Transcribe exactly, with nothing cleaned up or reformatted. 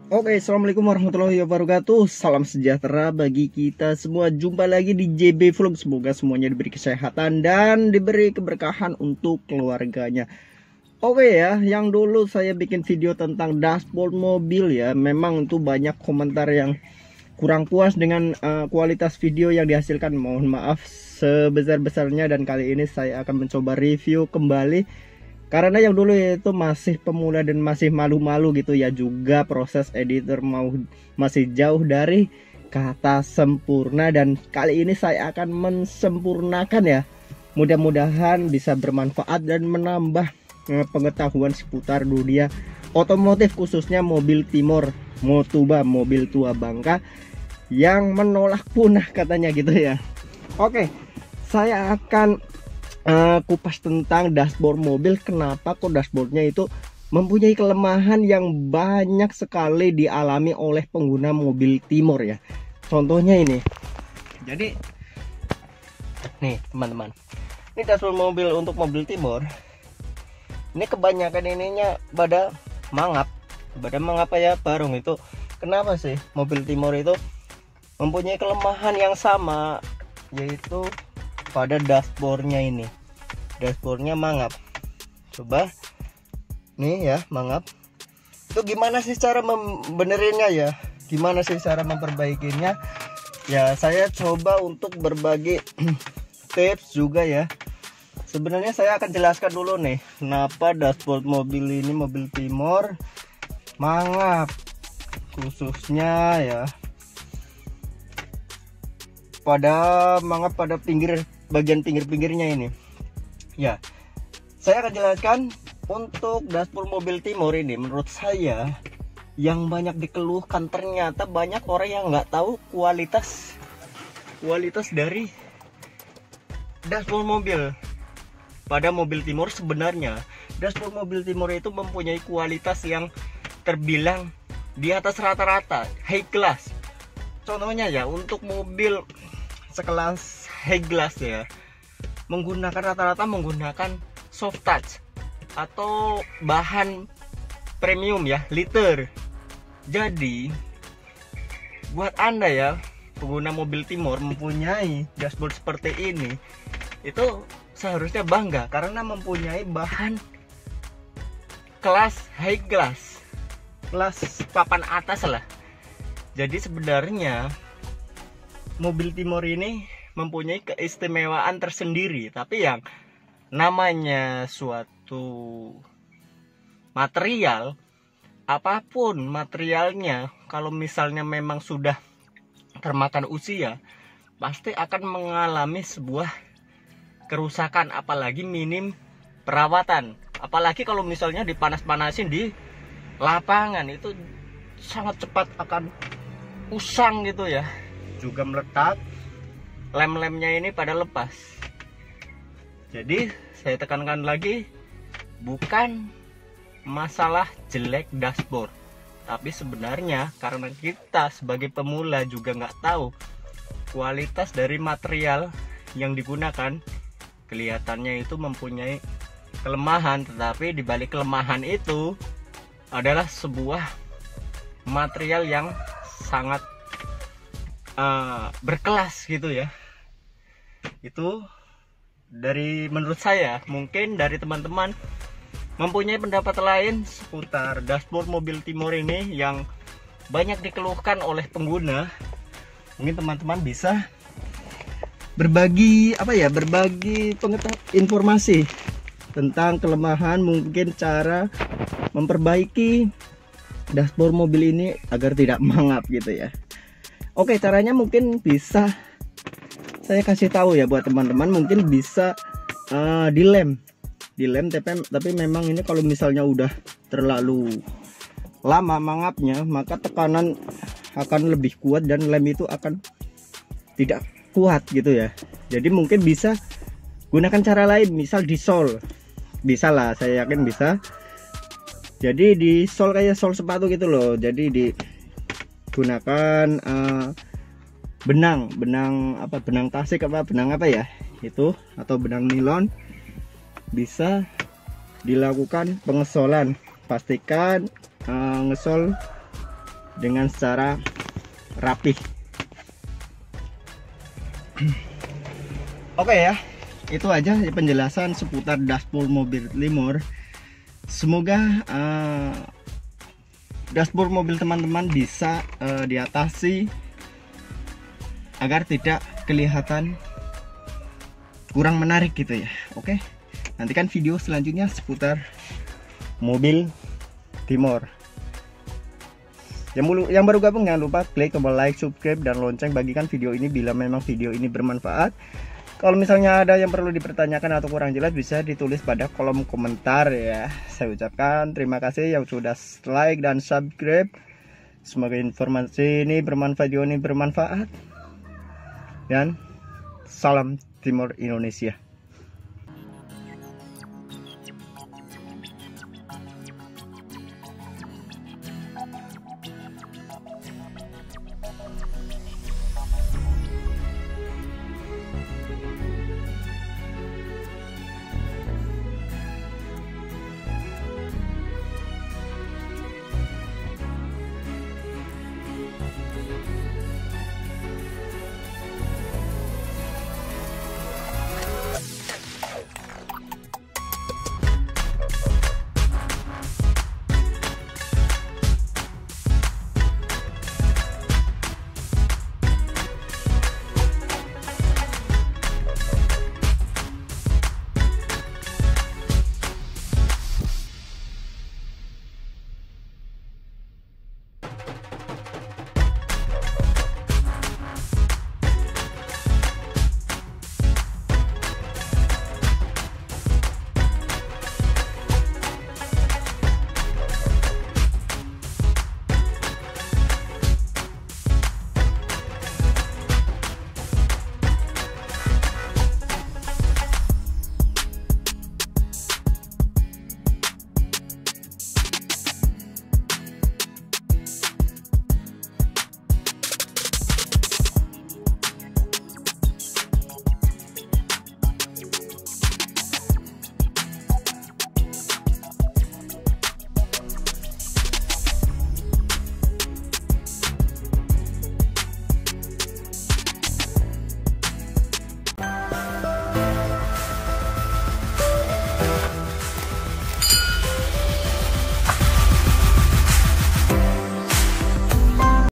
Oke, assalamualaikum warahmatullahi wabarakatuh. Salam sejahtera bagi kita semua. Jumpa lagi di J B Vlog. Semoga semuanya diberi kesehatan dan diberi keberkahan untuk keluarganya. Oke ya, yang dulu saya bikin video tentang dashboard mobil ya. Memang itu banyak komentar yang kurang puas dengan uh, kualitas video yang dihasilkan. Mohon maaf sebesar-besarnya, dan kali ini saya akan mencoba review kembali. Karena yang dulu itu masih pemula dan masih malu-malu gitu ya. Juga proses editor mau masih jauh dari kata sempurna. Dan kali ini saya akan mensempurnakan ya. Mudah-mudahan bisa bermanfaat dan menambah eh, pengetahuan seputar dunia otomotif, khususnya mobil Timor Motuba, mobil tua Bangka yang menolak punah katanya gitu ya. Oke, saya akan Uh, kupas tentang dashboard mobil. Kenapa kok dashboardnya itu mempunyai kelemahan yang banyak sekali dialami oleh pengguna mobil Timor ya. Contohnya ini. Jadi nih teman-teman, ini dashboard mobil untuk mobil Timor. Ini kebanyakan ininya pada mangap, pada mangap ya barung itu. Kenapa sih mobil Timor itu mempunyai kelemahan yang sama, yaitu pada dashboardnya ini. Dashboardnya mangap. Coba nih ya, mangap. Itu gimana sih cara membenerinnya ya? Gimana sih cara memperbaikinya? Ya saya coba untuk berbagi tips juga ya. Sebenarnya saya akan jelaskan dulu nih kenapa dashboard mobil ini, mobil Timor, mangap. Khususnya ya pada mangap pada pinggir, bagian pinggir-pinggirnya ini. Ya, saya akan jelaskan untuk dashboard mobil Timor ini. Menurut saya yang banyak dikeluhkan, ternyata banyak orang yang nggak tahu kualitas kualitas dari dashboard mobil. Pada mobil Timor sebenarnya dashboard mobil Timor itu mempunyai kualitas yang terbilang di atas rata-rata, high class. Contohnya ya, untuk mobil sekelas high class ya, menggunakan rata-rata menggunakan soft touch atau bahan premium ya, liter. Jadi buat Anda ya, pengguna mobil Timor mempunyai dashboard seperti ini, itu seharusnya bangga karena mempunyai bahan kelas high class, kelas papan atas lah. Jadi sebenarnya mobil Timor ini mempunyai keistimewaan tersendiri. Tapi yang namanya suatu material, apapun materialnya, kalau misalnya memang sudah termakan usia, pasti akan mengalami sebuah kerusakan, apalagi minim perawatan. Apalagi kalau misalnya dipanas-panasin di lapangan, itu sangat cepat akan usang gitu ya. Juga meletak, lem-lemnya ini pada lepas. Jadi saya tekankan lagi, bukan masalah jelek dashboard, tapi sebenarnya karena kita sebagai pemula juga nggak tahu kualitas dari material yang digunakan. Kelihatannya itu mempunyai kelemahan, tetapi di balik kelemahan itu adalah sebuah material yang sangat uh, berkelas gitu ya. Itu dari menurut saya. Mungkin dari teman-teman mempunyai pendapat lain seputar dashboard mobil Timor ini yang banyak dikeluhkan oleh pengguna. Mungkin teman-teman bisa berbagi apa ya, berbagi pengetahuan, informasi tentang kelemahan, mungkin cara memperbaiki dashboard mobil ini agar tidak mangap gitu ya. Oke, caranya mungkin bisa saya kasih tahu ya buat teman-teman. Mungkin bisa uh, dilem dilem tapi, tapi memang ini kalau misalnya udah terlalu lama mangapnya, maka tekanan akan lebih kuat dan lem itu akan tidak kuat gitu ya. Jadi mungkin bisa gunakan cara lain, misal di sol. Bisa lah, saya yakin bisa. Jadi di sol kayak sol sepatu gitu loh. Jadi digunakan uh, benang, benang apa, benang tasik apa, benang apa ya itu, atau benang nilon. Bisa dilakukan pengesolan. Pastikan uh, ngesol dengan secara rapih. Oke ya, itu aja penjelasan seputar dashboard mobil Timor. Semoga uh, dashboard mobil teman-teman bisa uh, diatasi agar tidak kelihatan kurang menarik gitu ya. Oke, nantikan video selanjutnya seputar mobil Timor. Yang, mulu, yang baru gabung jangan lupa klik tombol like, subscribe, dan lonceng. Bagikan video ini bila memang video ini bermanfaat. Kalau misalnya ada yang perlu dipertanyakan atau kurang jelas, bisa ditulis pada kolom komentar ya. Saya ucapkan terima kasih yang sudah like dan subscribe. Semoga informasi ini bermanfaat, video ini bermanfaat. Dan salam Timor Indonesia.